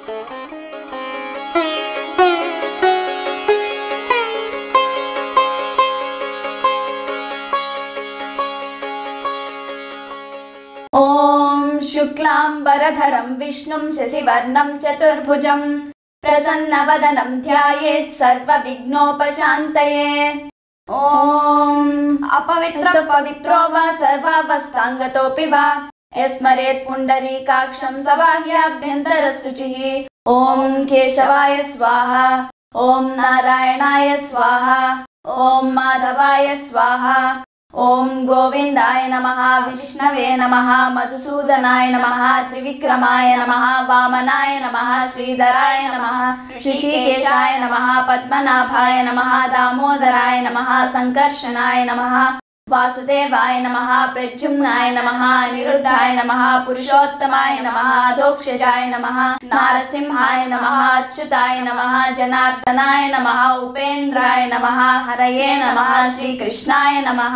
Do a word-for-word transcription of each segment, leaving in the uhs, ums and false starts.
ॐ शुक्लाम्बरधरं विष्णुं शशिवर्णं चतुर्भुजं प्रसन्नवदनं ध्यायेत् सर्वविघ्नोपशान्तये। ॐ अपवित्रः पवित्रो वा सर्वावस्थाङ्गतोऽपि वा यस्मरेत् पुण्डरीकाक्षं सबाह्याभ्यन्तरशुचिः। ॐ केशवाय स्वाहा, ॐ नारायणाय स्वाहा, ॐ माधवाय स्वाहा, ॐ गोविन्दाय नमः, विष्णवे नमः, मधुसूदनाय नमः, त्रिविक्रमाय नमः, वामनाय नमः, श्रीधराय नमः, ऋषिकेशाय नमः, पद्मनाभाय नमः, दामोदराय नमः, संकर्षणाय नमः, वासुदेवाय नमः, प्रद्युम्नाय नमः, अनिरुद्धाय नमः, पुरुषोत्तमाय नमः, अधोक्षजाय नमः, नारसिंहाय नमः, अच्युताय नमः, जनार्दनाय नमः, उपेन्द्राय नमः, हरये नमः, श्रीकृष्णाय नमः।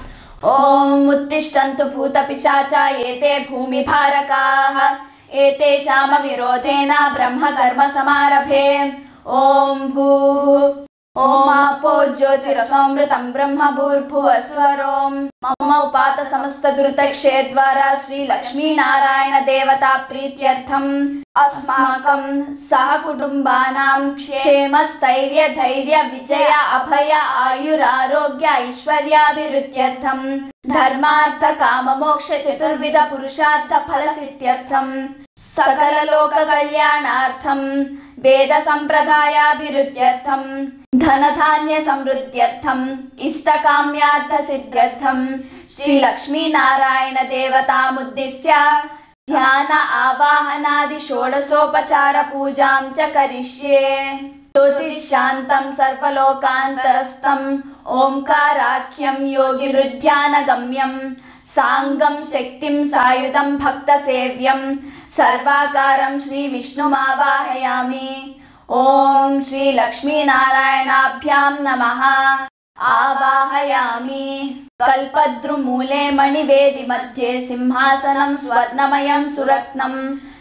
ॐ उत्तिष्ठन्तु भूतपिशाचा एते भूमिभारकाः एतेषामविरोधेन ब्रह्मकर्म समारभे। ॐ भूः ॐ आपो ज्योतिरसोमृतं ब्रह्म भूर्भुवस्वरों मम उपात समस्त दुरितक्षयद्वारा श्री लक्ष्मी नारायण देवता प्रीत्यर्थम् अस्माकं सह कुटुम्बानां क्षेम स्थैर्य धैर्य विजय अभय आयुरारोग्य ऐश्वर्याभिवृद्ध्यर्थं धर्मार्थ काम मोक्ष चतुर्विध पुरुषार्थ फलसिद्ध्यर्थं सकल लोक कल्याणार्थं वेद संप्रदायाभिवृद्ध्यर्थं धन धान्य समृद्ध्यर्थं इष्टकाम्यार्थ सिद्ध्यर्थं श्री लक्ष्मी नारायण देवतामुद्दिश्य ध्यान आवाहनादि षोडशोपचार पूजां च करिष्ये। ज्योतिशान्तं सर्वलोकान्तरस्थं ओंकाराख्यं योगिवृद्ध्यानगम्यं सांगं शक्तिं सायुधं भक्तसेव्यं सर्वाकारं श्री विष्णुमावाहयामि। ॐ श्री लक्ष्मी नारायणाभ्यां नमः। आवाहयामि। कल्पद्रुमूले मणिवेदि मध्ये सिंहासनं स्वर्णमयं सुरत्नं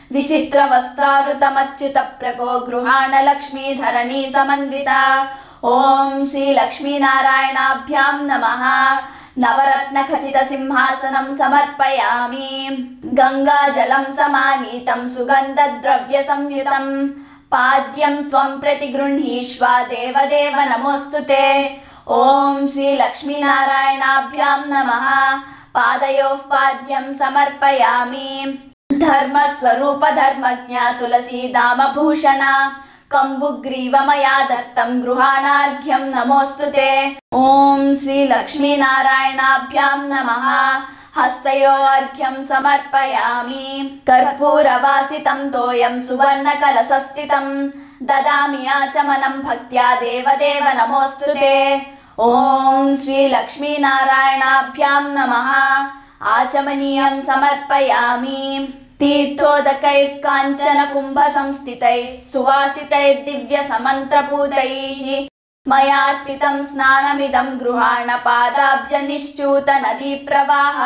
विचित्रवस्त्रावृतमच्युत प्रभो गृहाण लक्ष्मी धरणी समन्विता। ॐ श्री लक्ष्मी नारायणाभ्यां नमः। नवरत्न खचित सिंहासनं समर्पयामि। गंगाजलं समानीतं सुगंध द्रव्य संयुतं पाद्यं त्वं प्रतिगृह्णीष्व देवदेव नमोस्तुते। ॐ श्री लक्ष्मी नारायणाभ्यां नमः। पादयोः पाद्यं समर्पयामि। धर्मस्वरूप धर्मज्ञ तुलसीदाम भूषण कंबुग्रीवमया दत्तं गृहाणार्घ्यं नमोस्तुते। ॐ श्री लक्ष्मी नारायणाभ्यां नमः। हस्तयो अर्घ्यं समर्पयामि। कर्पूरवासितं तोयं सुवर्णकलशस्थितं ददामि आचमनं भक्त्या देवदेव नमोस्तुते। ॐ श्री लक्ष्मी नारायणाभ्यां नमः। आचमनीयं समर्पयामि। तीर्थोदकैः काञ्चन कुम्भ संस्थितैः सुवासितैः दिव्य समन्त्रपूतैः मयार्पितं स्नानमिदं गृहाण पादाब्ज निश्चूत नदी प्रवाह।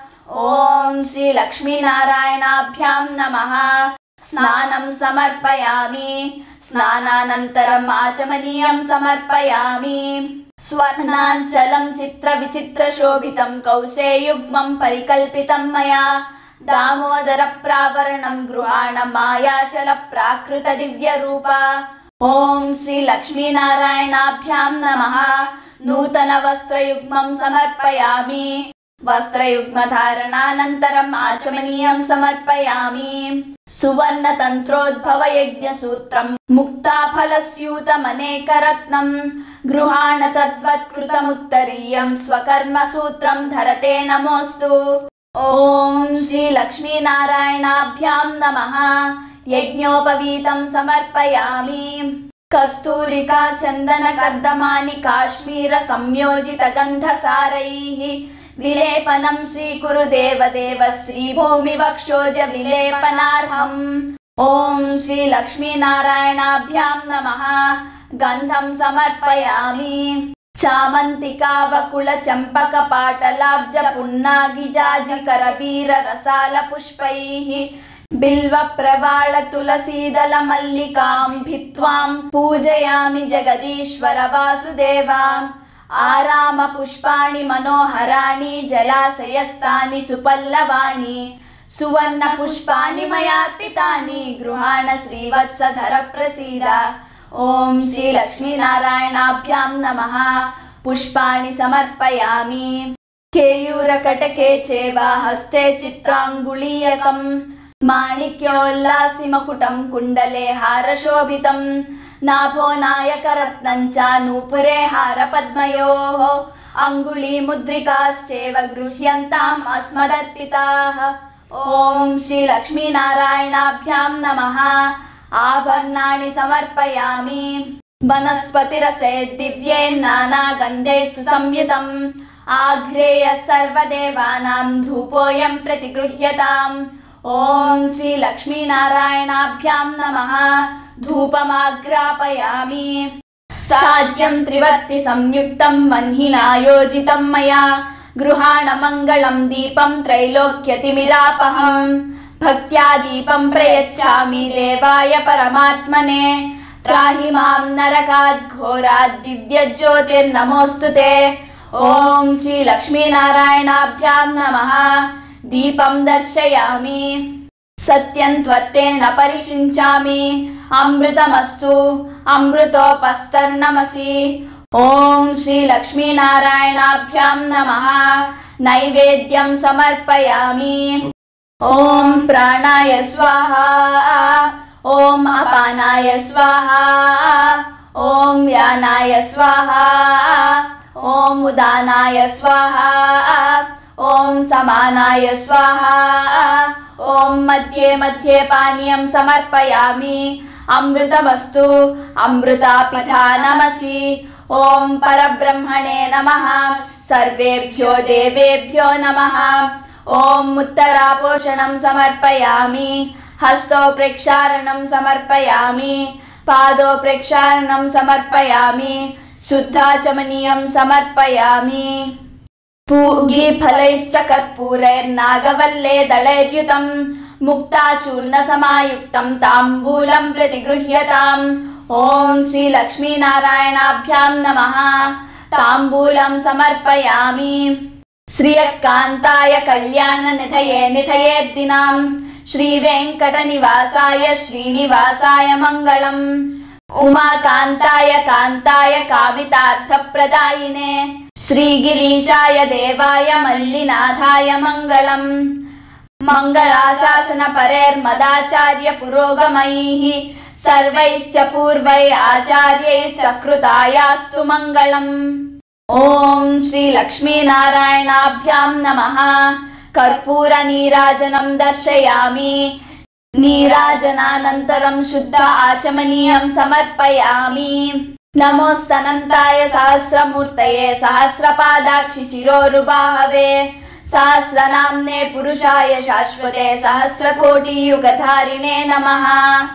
ॐ श्री लक्ष्मी नारायणाभ्यां नमः। स्नानं समर्पयामि। स्नानानन्तरम् आचमनीयं समर्पयामि। स्वर्णाञ्चलं चित्र विचित्र शोभितं कौशेयुग्मं परिकल्पितं मया दामोदर प्रावरणं गृहाण मायाचल प्राकृत दिव्य रूपा। ॐ श्री लक्ष्मी नारायणाभ्यां नमः। नूतन वस्त्रयुग्मं समर्पयामि। वस्त्रयुग्म धारणानन्तरम् आचमनीयं समर्पयामि। सुवर्ण तंत्रोद्भव यज्ञ सूत्रं मुक्ताफलस्यूतमनेकरत्नं गृहाण तद्वत्कृतमुत्तरीयं स्वकर्म सूत्रं धरते नमोस्तु। ॐ श्री लक्ष्मी नारायणाभ्यां नमः। यज्ञोपवीतं समर्पयामि। कस्तूरिका चंदन कर्दमानि काश्मीर संयोजित गंधसारैः विलेपनं श्रीकुरु देवदेव श्रीभूमि वक्षोज विलेपनार्हम्। ॐ श्री लक्ष्मी नारायणाभ्यां नमः। गंधं समर्पयामि। चामंतिका वकुल चंपक पाटलाब्ज पुन्नागि जाजि करवीर रसाल पुष्पैः बिल्वप्रवाल तुलसीदल मल्लिकां भित्वां पूजयामि जगदीश्वर वासुदेव आराम पुष्पाणि मनोहराणि जलाशयस्थानि सुपल्लवानि सुवर्ण पुष्पाणि मयार्पितानि गृहाण श्रीवत्सधर प्रसीद ओम श्री लक्ष्मी नारायणाभ्यां नमः पुष्पाणि समर्पयामि केयूरकटके चैव हस्ते चित्रांगुलीयकं माणिक्योल्लासिमकुटं कुण्डले हारशोभितं नाभो नायकरत्नं च नूपुरे हारपद्मयोः अङ्गुलीमुद्रिकाश्चैव गृह्यन्ताम् अस्मदर्पिताः ओम श्री लक्ष्मी नारायणाभ्यां नमः आभरणानि समर्पयामि वनस्पतिरसे दिव्ये नानागन्धैः सुसंयुतम् आघ्रेय सर्वदेवानां धूपोऽयं प्रतिगृह्यताम् ओम श्री लक्ष्मी नारायणाभ्यां नमः धूपमाघ्रापयामि साज्यं त्रिवर्ति संयुक्तं वह्निना योजितं मया गृहाण मंगलं दीपं त्रैलोक्यतिमिरापहं भक्त्या दीपं प्रयच्छामि देवाय परमात्मने त्राहि मां नरकात् घोरात् दिव्यज्योतिर्नमोऽस्तुते ओम श्री लक्ष्मी नारायणाभ्यां नमः दीपं दर्शयामि सत्यं त्वत्तेन परिषिञ्चामि अमृतमस्तु अमृतोपस्तर्नमसि ओम श्री लक्ष्मी नारायणाभ्यां नमः नैवेद्यं समर्पयामि ओम प्राणाय स्वाहा ओम अपानाय स्वाहा ओम व्यानाय स्वाहा ओम उदानाय स्वाहा ओम समानाय स्वाहा ओम मध्ये मध्ये पानीयं समर्पयामि अमृतमस्तु अमृतापिधानमसि ओम परब्रह्मणे नमः सर्वेभ्यो देवेभ्यो नमः ओम उत्तरापोषणं समर्पयामि हस्तो प्रक्षालनं समर्पयामि पादो प्रक्षालनं समर्पयामि शुद्धाचमनीयं समर्पयामि पूगीफलैश्च कर्पूरैर्नागवल्ले दलैर्युतं मुक्ताचूर्णसमायुक्तं ताम्बूलं प्रतिगृह्यताम् ओम श्री लक्ष्मी नारायणाभ्यां नमः ताम्बूलं समर्पयामि श्रियकान्ताय कल्याणनिधये निधयेद्दिनां श्रीवेङ्कटनिवासाय श्रीनिवासाय मङ्गलम् उमाकान्ताय कान्ताय कामितार्थप्रदायिने श्रीगिरीशाय देवाय मल्लिनाथाय मङ्गलम् मङ्गलाशासनपरैर्मदाचार्य पुरोगमैः सर्वैश्च पूर्वै आचार्यैः सकृतायास्तु मङ्गलम् ओम श्री लक्ष्मी नारायणाभ्यां नमः कर्पूर नीराजनं दर्शयामि नीराजनानन्तरं शुद्ध आचमनीयं समर्पयामि नमोस्तनन्ताय सहस्रमूर्तये सहस्रपादाक्षि शिरोरुबाहवे सहस्रनाम्ने पुरुषाय शाश्वते सहस्रकोटियुगधारिणे नमः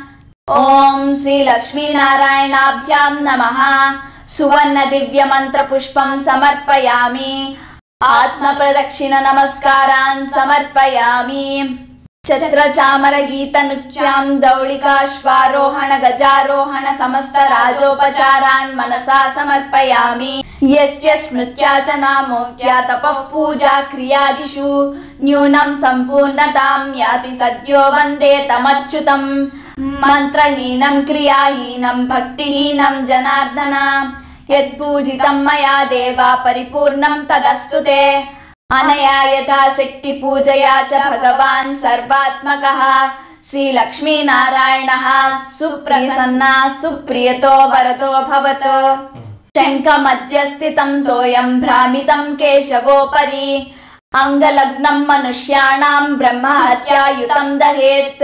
ओम श्री लक्ष्मी नारायणाभ्यां नमः सुवर्ण दिव्य मंत्र पुष्पं समर्पयामि आत्म प्रदक्षिण नमस्कारान् समर्पयामि छत्र चामर गीत नृत्यां दौलिकाश्वारोहण गजारोहण समस्त राजोपचारान् मनसा समर्पयामि यस्य स्मृत्या च नामोक्त्या तपः पूजा क्रियादिषु न्यूनं सम्पूर्णतां याति सद्यो वन्दे तमच्युतं मंत्रहीनं क्रियाहीनं भक्तिहीनं जनार्दन यत्पूजितं मया देवा परिपूर्णं तदस्तु ते अनया यथा शक्ति पूजया च भगवान् सर्वात्मकः श्री लक्ष्मी नारायणः सुप्रसन्ना सुप्रियतो वरदो भवतु शङ्खमध्यस्थितं तोयं भ्रामितं केशवोपरि अंगलग्नं मनुष्याणां ब्रह्महत्यायुतं दहेत्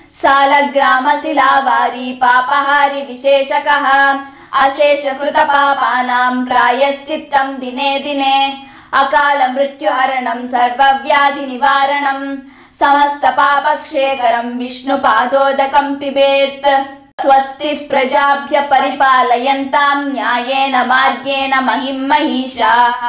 सालग्रामशिलावारी पापहारी विशेषकः अशेषकृतपापानां प्रायश्चित्तं दिने दिने अकाल मृत्युहरणं सर्वव्याधिनिवारणं समस्तपापक्षेकरं विष्णुपादोदकं पिबेत् स्वस्ति प्रजाभ्य परिपालयन्तां न्यायेन मार्गेण महिं महिषाः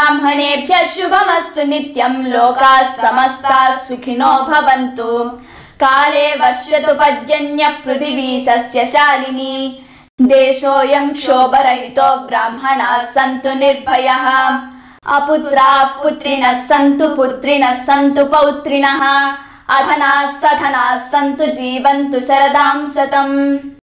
गोब्राह्मणेभ्यः शुभमस्तु नित्यं लोकाः समस्ताः सुखिनो भवन्तु काले वर्षतु पर्जन्यः पृथिवी सस्यशालिनी देशोऽयं क्षोभरहितो ब्राह्मणाः सन्तु निर्भयाः अपुत्राः पुत्रिणः सन्तु पुत्रिणः सन्तु पौत्रिणः अधनाः सधनाः सन्तु जीवन्तु शरदां शतम्।